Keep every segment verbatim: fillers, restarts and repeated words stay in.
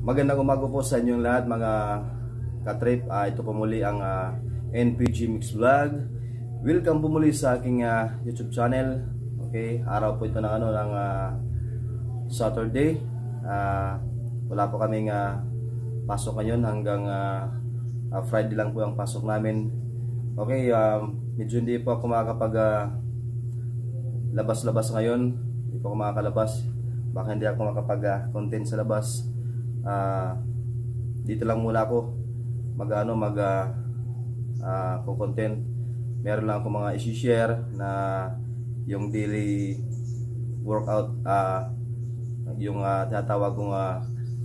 Magandang umaga po sa inyong lahat mga katrip. uh, Ito po muli ang uh, N P G Mix Vlog. Welcome po muli sa aking uh, YouTube channel. Okay, araw po ito ng, ano, ng uh, Saturday. uh, Wala po kaming uh, pasok ngayon hanggang uh, uh, Friday lang po ang pasok namin. Okay, uh, medyo hindi po ako makakapag uh, labas-labas ngayon. Hindi po ako makakalabas. Baka hindi ako makapag-content uh, sa labas. Uh, dito lang muna ako mag ano mag uh, uh, content. Meron lang ako mga i-share na yung daily workout, uh, yung uh, tinatawag kong uh,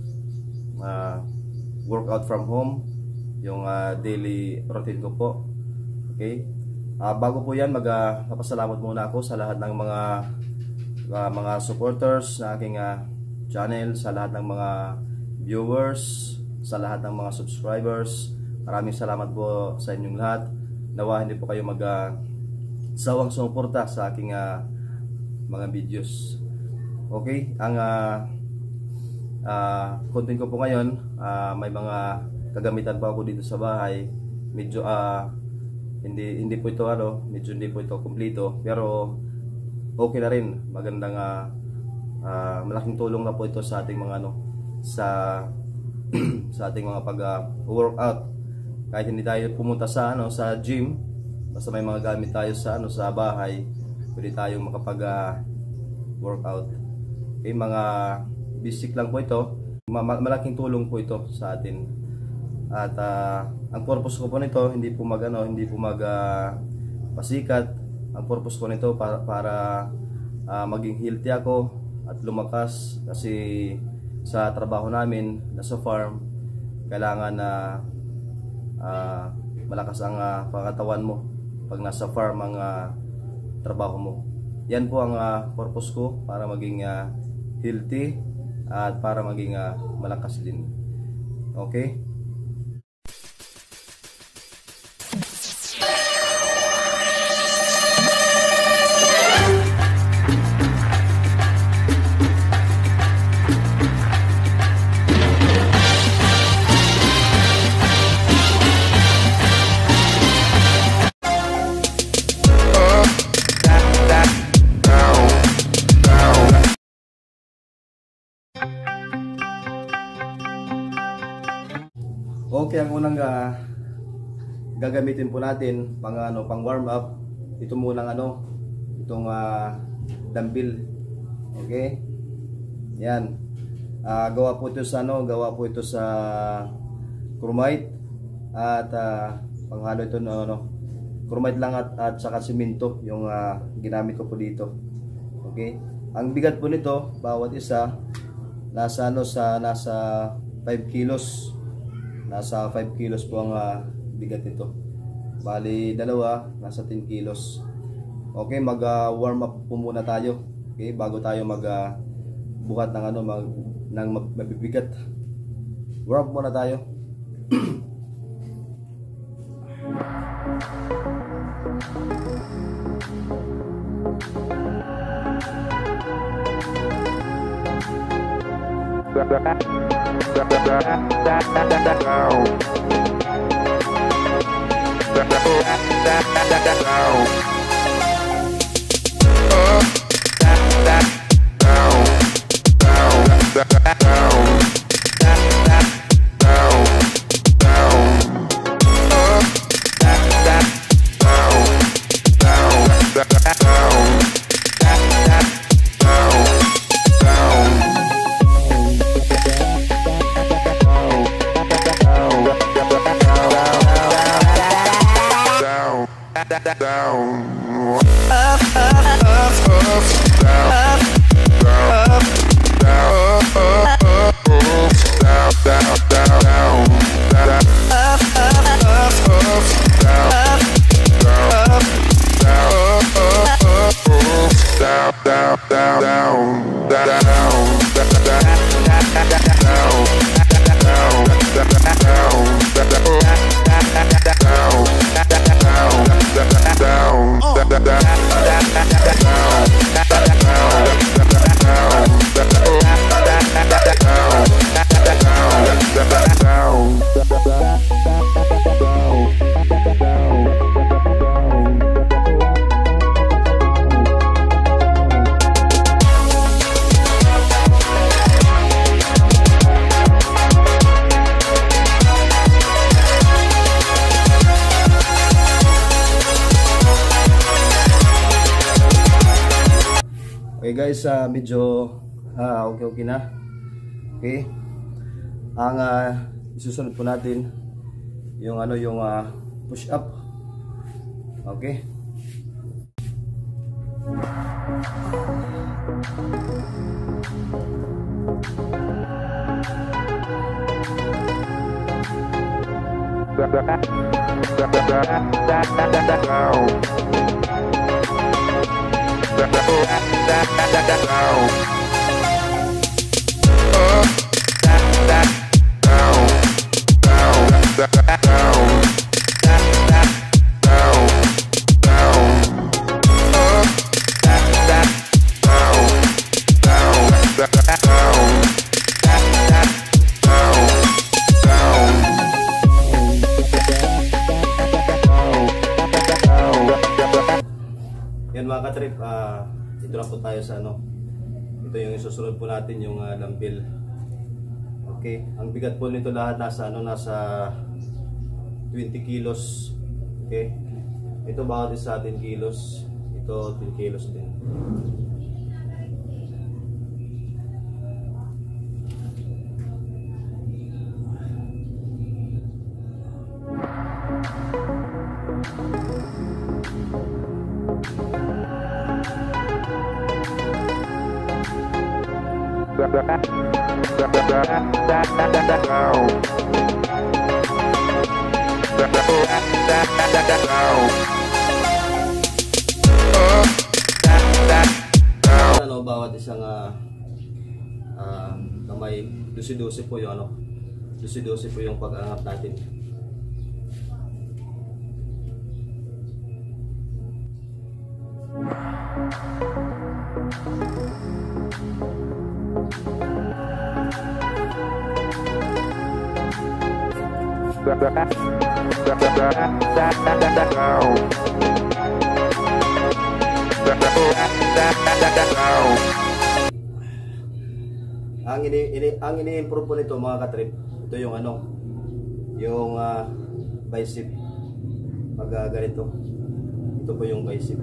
uh, workout from home, yung uh, daily routine ko po. Okay, uh, bago po yan, magpapasalamat uh, muna ako sa lahat ng mga uh, mga supporters sa aking uh, channel, sa lahat ng mga viewers, sa lahat ng mga subscribers. Maraming salamat po sa inyong lahat. Nawa hindi po kayo mag uh, sawang sumuporta sa aking uh, mga videos. Okay, ang uh, uh, content ko po ngayon, uh, may mga kagamitan pa ako dito sa bahay. Medyo uh, hindi hindi po ito ano, medyo hindi po ito kumpleto, pero okay na rin. Magandang uh, uh, malaking tulong na po ito sa ating mga ano, sa sa ating mga pag uh, workout. Kahit hindi tayo pumunta sa ano sa gym, basta may mga gamit tayo sa ano sa bahay, pwede tayong makapag uh, workout. Okay, mga basic lang po ito. Malaking tulong po ito sa atin. At uh, ang purpose ko po nito, hindi po mag ano, hindi po mag uh, pasikat. Ang purpose ko nito para para uh, maging healthy ako at lumakas, kasi sa trabaho namin nasa farm, kailangan na uh, malakas ang uh, pangatawan mo pag nasa farm ang uh, trabaho mo. Yan po ang uh, purpose ko, para maging uh, healthy at para maging uh, malakas din. Okay? Okay, ang unang uh, gagamitin po natin pang ano, pang warm up, ito munang ano, itong uh, dumbbell. Okay? Yan. Uh, gawa po ito sa ano, gawa po ito sa chromite at uh, panghalo ito no, no. Chromite lang at at saka semento yung uh, ginamit ko po dito. Okay? Ang bigat po nito, bawat isa nasa ano sa nasa five kilos. Nasa five kilos po ang uh, bigat nito. Bali dalawa, nasa ten kilos. Okay, mag uh, warm up po muna tayo. Okay, bago tayo mag uh, buhat ng ano, mag ng mabibigat. Warm up muna tayo. Down. Okay guys, uh, medyo uh, okay okay na. Okay. Ang uh, isusunod po natin yung ano yung uh, push up. Okay. Yan mga katrip, uh, dito na po tayo sa ano. Ito yung isusunod po natin yung uh, dumbbell. Okay, ang bigat po nito lahat nasa ano nasa twenty kilos. Okay. Ito bawat isa ten kilos. Ito ten kilos din. Ano bawat isang uh, uh, kamay dusi-dusi po yung ano dusi-dusi po yung pag-angat natin. Ang ini, ini ang ini-improve po nito mga katrip, ito yung ano, yung uh, bicep. Pag uh, ganito, ito po yung bicep.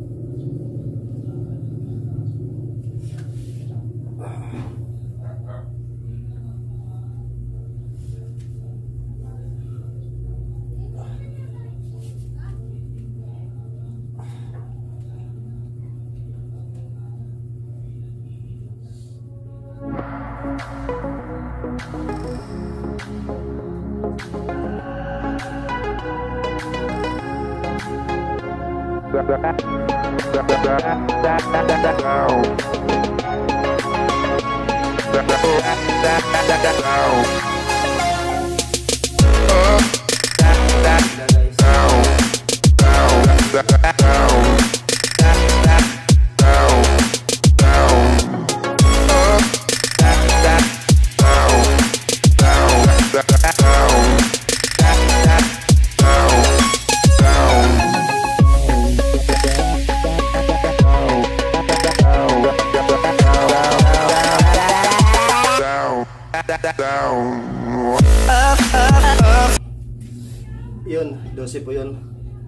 Yun, twelve po yun.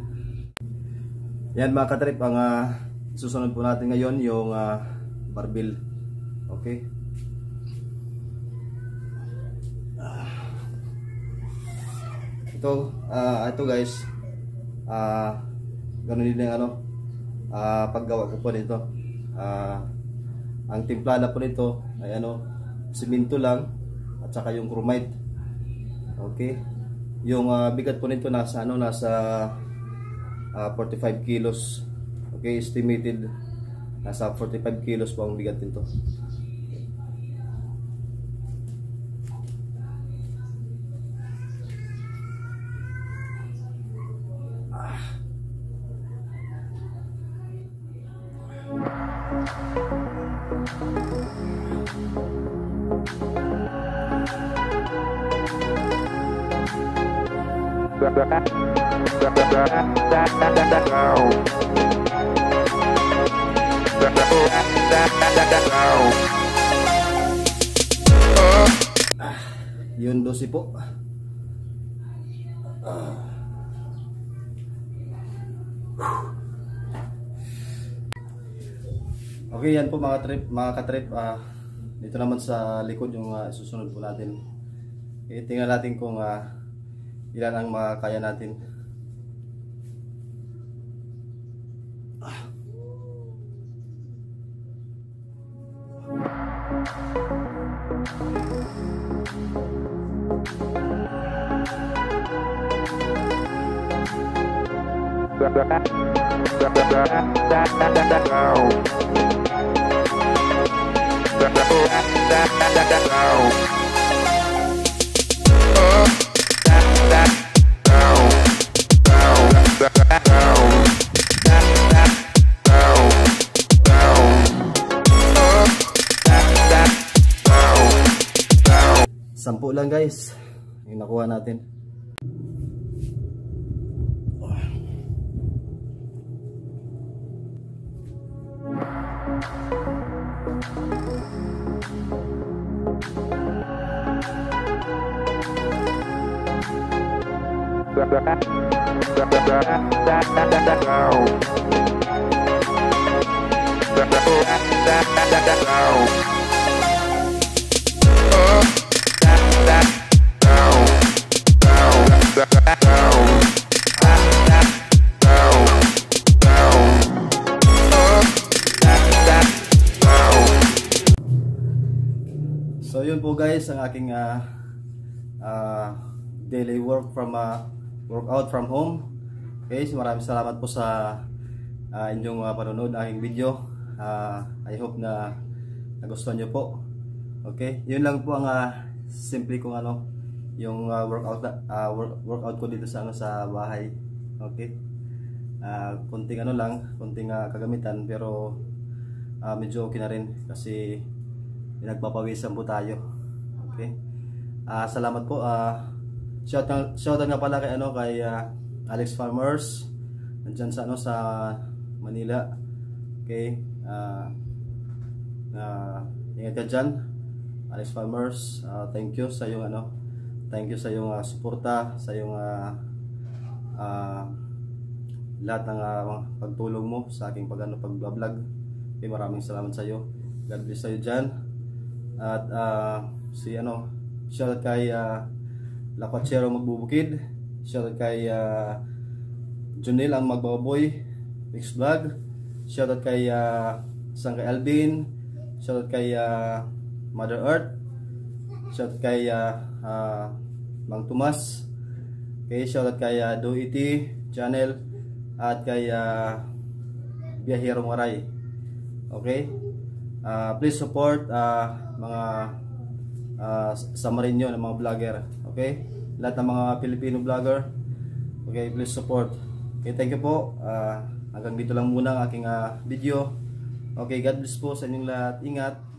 Yan mga katrip, ang uh, susunod po natin ngayon yung uh, barbell. Okay. uh, ito uh, ito guys, uh, ganun din yung ano uh, paggawa ko po nito. uh, ang timplada po nito ay ano, simento lang at saka yung chromite. Okay. Yung uh, bigat po nito nasa ano nasa uh, forty-five kilos. Okay, estimated nasa forty-five kilos po ang bigat nito. Ah. Ah, yun dosi po. Ah. Okay, yan po mga trip, mga ka-trip. Uh, dito naman sa likod yung uh, susunod po natin. Okay, tingnan natin kung uh, ilan ang makakaya natin. Ah. Sampu lang guys yung nakuha natin. So yun po guys ang aking uh, uh, daily work from uh, workout from home. Okay, so maraming salamat po sa uh, inyong uh, panonood ng aking video. uh, I hope na nagustuhan nyo po. Okay, yun lang po ang uh, simple kong ano yung uh, workout uh, work, workout ko dito sa ano sa bahay. Okay, uh, kunting ano lang, kunting uh, kagamitan pero uh, medyo okay na rin kasi pinagpapawisan po tayo. Okay, uh, salamat po. uh, shout out, shout out nga pala kay ano kay uh, Alex Farmers nandyan sa ano sa Manila. Okay, uh, uh, ingat ka dyan Alex Farmers. uh, thank you sa yung ano thank you sa yung uh, suporta, sa yung uh, uh, lahat ng uh, pagtulong mo sa aking pag ano pag-vlog. Okay, maraming salamat sa iyo. God bless sa iyo dyan. At uh, si ano shout out kay uh, Lakwachero Magbubukid, shout out kay uh, Junil ang Magbaboy Mix Vlog, shout out kay uh, Sang kay Alvin, shout out kay uh, Mother Earth, shout out kay uh, uh, Mang Tomas, okay, shout out kay uh, Do Iti Channel at kay uh, Biyahero Maray. Okay, uh, please support uh, mga uh, Samarinyo ng mga vlogger. Okay, lahat ng mga Filipino vlogger. Okay, please support. Okay, thank you po. uh, hanggang dito lang muna ang aking uh, video. Okay, God bless po sa inyong lahat. Ingat.